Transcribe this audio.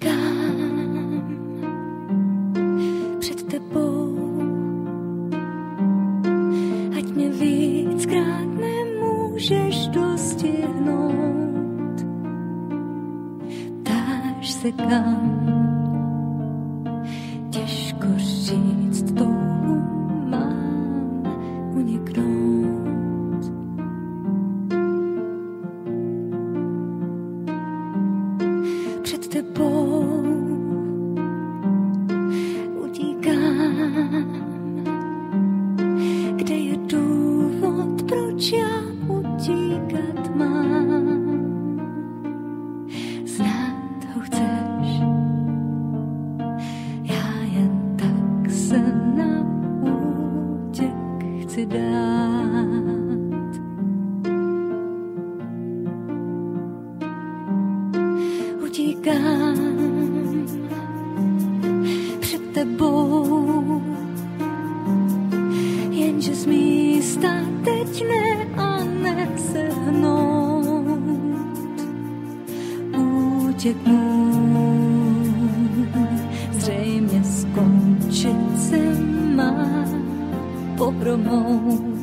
utíkám před tebou, ať mě víckrát nemůžeš dostihnout. Ptáš se kam, těžko říct, touhu mám uniknout. Před tebou utíkám, kde je důvod, proč já utíkat mám. Znát ho chceš, já jen tak se na útěk chci dát. Utíkám před tebou, jenže z místa teď ne a nesehnout. Útěk můj zřejmě skončit se má pohromou.